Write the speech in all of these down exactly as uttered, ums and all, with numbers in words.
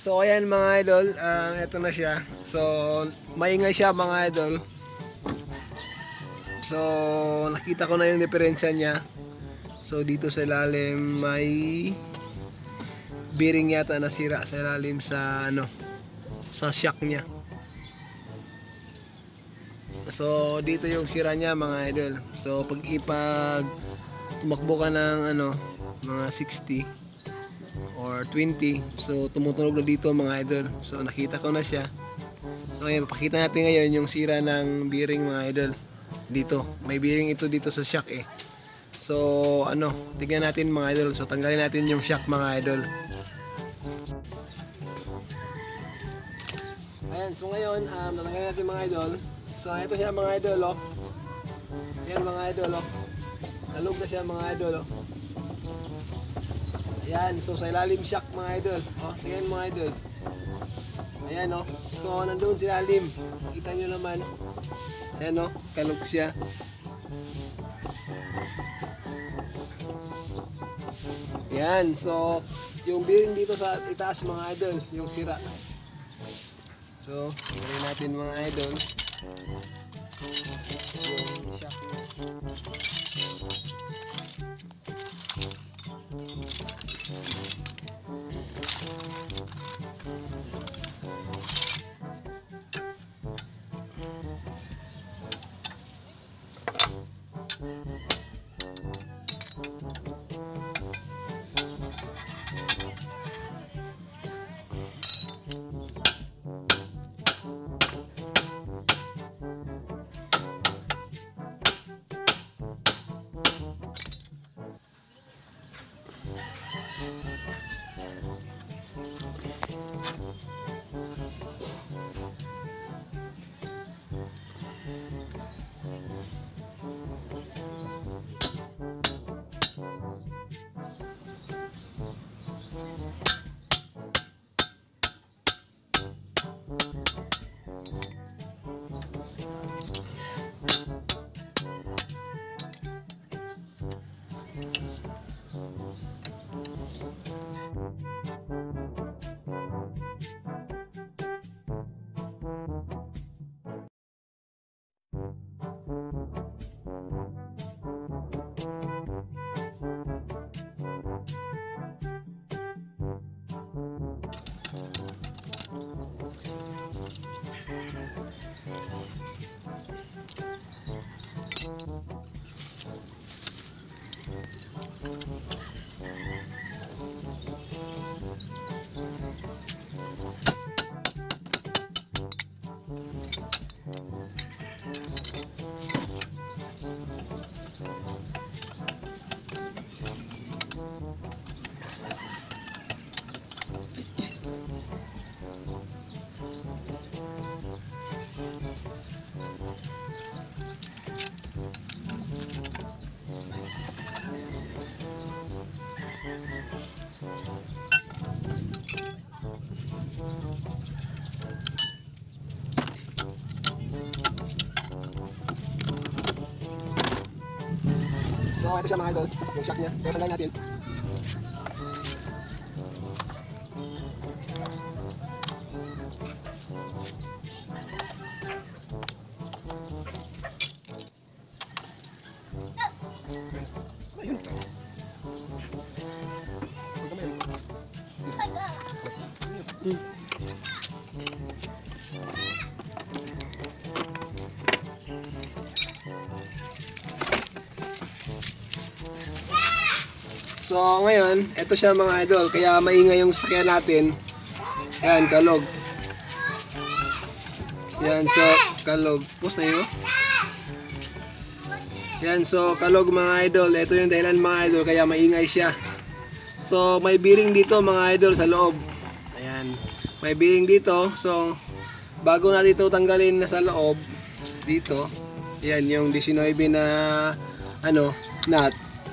So ayan mga idol, uh, eto na siya. So maingay siya mga idol. So nakita ko na yung diferensya niya. So dito sa ilalim may bearing yata nasira sa ilalim sa ano, sa shock niya. So dito yung sira niya mga idol. So pag ipag tumakbo ka ng ano, mga sixty or twenty, so tumutunog na dito mga idol. So nakita ko na siya. So ayan, papakita natin ngayon yung sira ng bearing mga idol. Dito, may bearing ito dito sa shock eh. So ano, tignan natin mga idol. So tanggalin natin yung shock mga idol. Ayan, so ngayon, um, tatanggalin natin mga idol. So ito siya mga idol oh. Ayan mga idol oh. Nalog na siya mga idol oh. Ayan, so sa ilalim shock mga idol. Oh, tingnan mga idol. Ayan oh. So nandoon sa ilalim. Kita nyo naman. Ayan oh, kalog siya. Ayan, so yung bearing dito sa itaas mga idol, yung sira. So, tingnan natin mga idol. Yung shock niya. So ito siya mga idol, yung shock niya. So tanggalin natin. Ayun. Huwag ka mayroon. Hmm. So ngayon, ito siya mga idol, kaya maingay yung sasakyan natin. Ayan, kalog. Ayan, so kalog. Post na yun. Ayan, so kalog mga idol. Ito yung dahilan mga idol, kaya maingay siya. So may bearing dito mga idol sa loob. Ayan, may bearing dito. So bago natin ito tanggalin na sa loob, dito, ayan yung nineteen na ano, nut.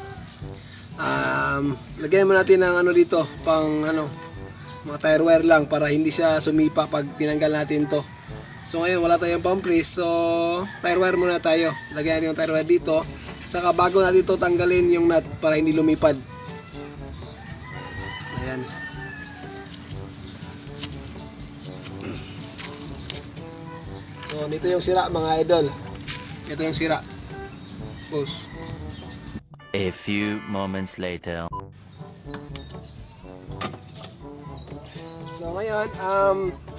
Um, lagyan mo natin ng ano dito, pang ano, mga tire wire lang para hindi siya sumipa pag tinanggal natin to. So ngayon wala tayong pump press, so tire wire muna tayo. Lagyan natin yung tire wire dito. Saka bago natin to tanggalin yung nut para hindi lumipad. Ayan. So dito yung sira mga idol. Ito yung sira. Boss. A few moments later. So ngayon, um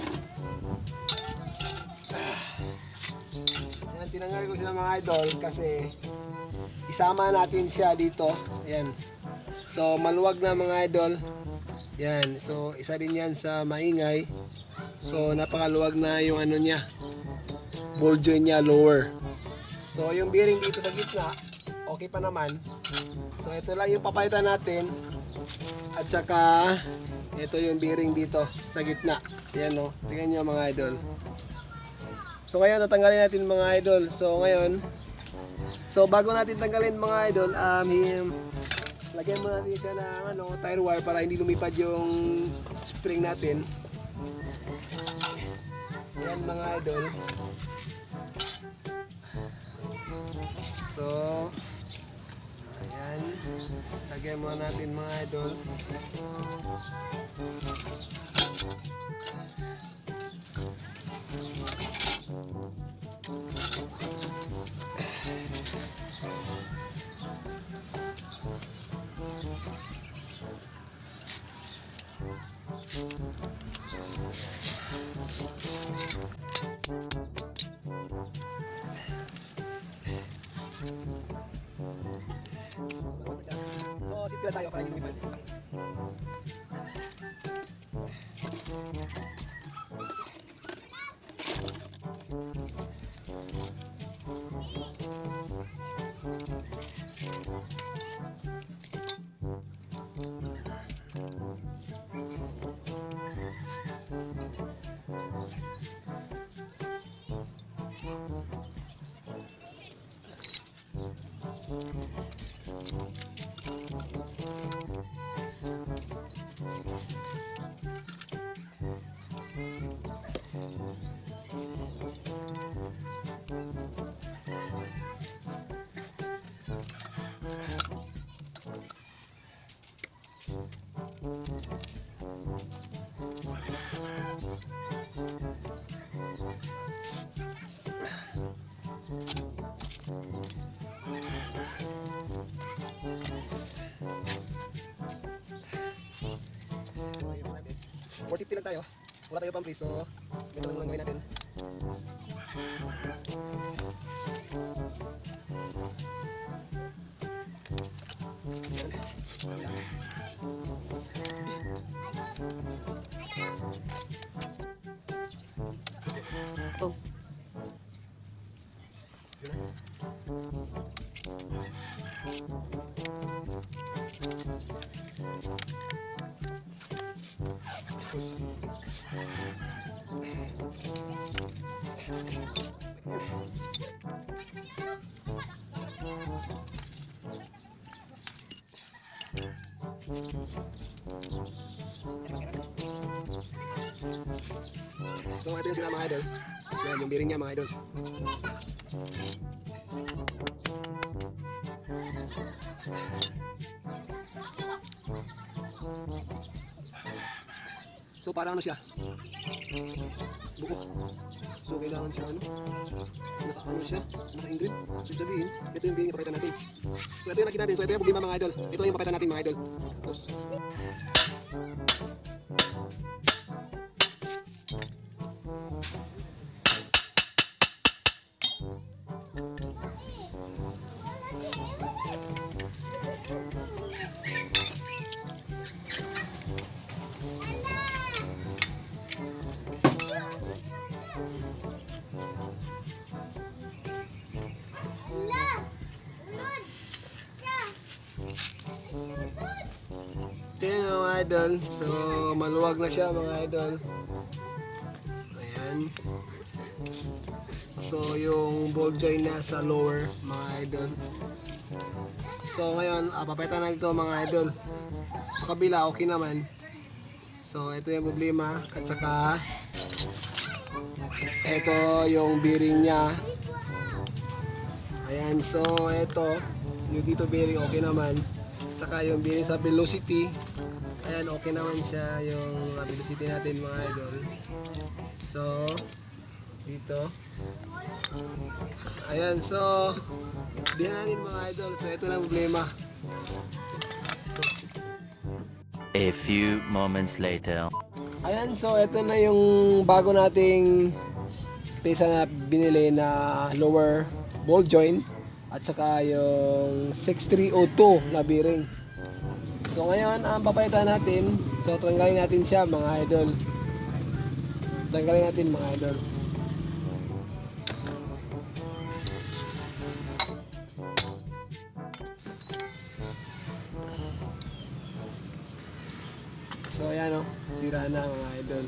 yan, tinanggal ko sila mga idol kasi isama natin siya dito. Ayan. So maluwag na mga idol. Yan. So isa din yan sa maingay. So napakaluwag na yung ano niya. Ball joint niya lower. So yung bearing dito sa gitna, okay pa naman. So ito lang yung papalitan natin. At saka ito yung bearing dito sa gitna. Yan o. Tingnan nyo mga idol. So ngayon tatanggalin natin mga idol. So ngayon, so bago natin tanggalin mga idol, um, him, lagyan mo natin siya ng ano, tire wire para hindi lumipad yung spring natin. Yan mga idol. So ayan, lagyan muna natin mga idol. So, sip tayo para hindi lumipad. For safety lang tayo. Wala tayo pang free, so ito lang gawin natin. Oh. So ito yung sila mga idol. Yan yung bearing niya mga idol. So parang ano siya? Buko. So kailangan siya ano? Naka ano siya? Naka-ingrid. So sabihin, ito yung bearing na pakita natin. So ito yung nakita natin. So ito yung problema mga idol. Ito yung pakita natin mga idol. Tapos ito yung mga idol. So maluwag na siya mga idol. Ayan. So yung ball joint na sa lower mga idol. So ngayon ah, papalitan na ito mga idol. Sa kabila okay naman. So ito yung problema. At saka ito yung bearing niya. Ayan, so ito yung dito bearing okay naman. At saka yung bearing sa velocity, ayan okay naman siya yung velocity natin mga idol. So Dito. Ayan, so di na natin mga idol. So ito na ang problema. A few moments later. Ayan, so ito na yung bago nating pesa na binili na lower ball joint at saka yung six three oh two na bearing. So ngayon, ang papalitan natin, so tanggalin natin siya mga idol. Tanggalin natin mga idol. So ayan o, sira na mga idol.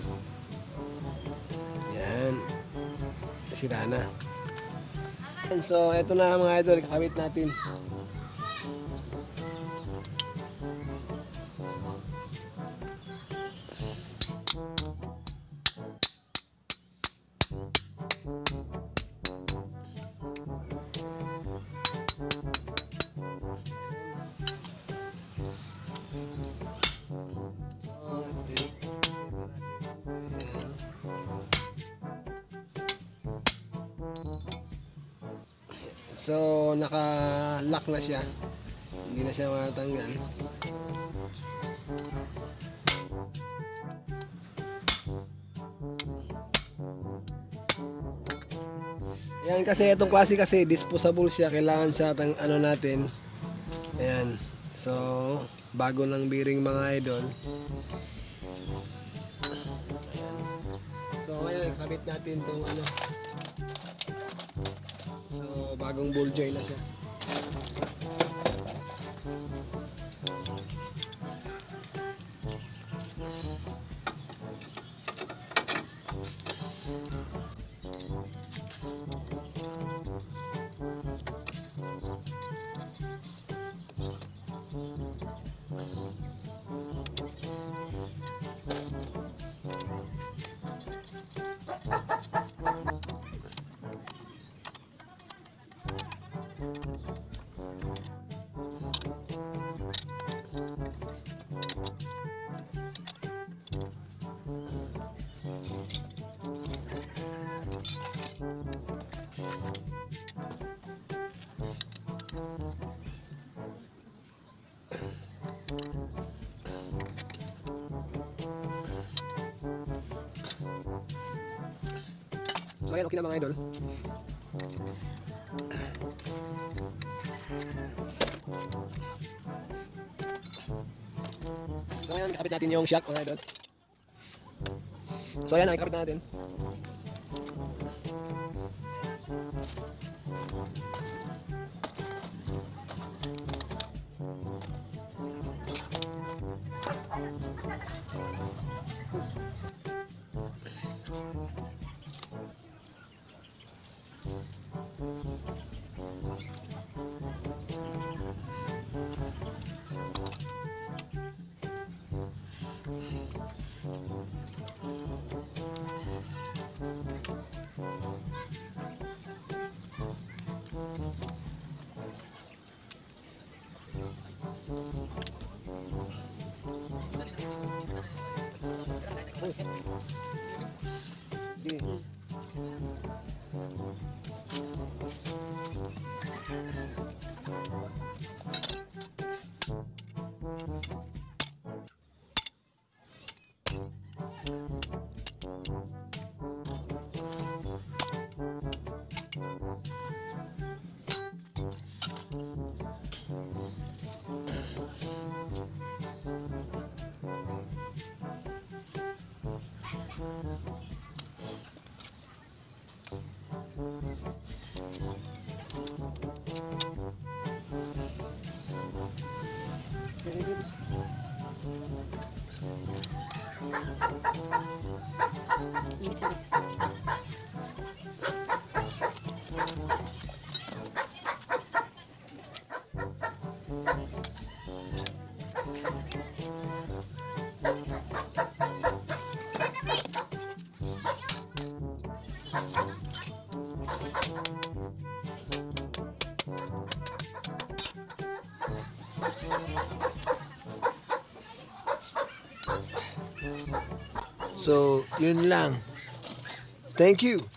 Yan. Sira na. And so eto na mga idol, kakabit natin. So, naka-lock na siya. Hindi na siya matanggal. Ayan, kasi itong klase kasi disposable siya. Kailangan siya tang ano natin. Ayan. So, bago ng bearing mga idol. Ayan. So, ngayon, ikabit natin itong ano. So, bagong ball joint na siya. So ayan, okay na mga idol. So ayan, ikapit natin yung shock mga idol. So ayan, ikapit na natin. Push. Di. So, yun lang. Thank you.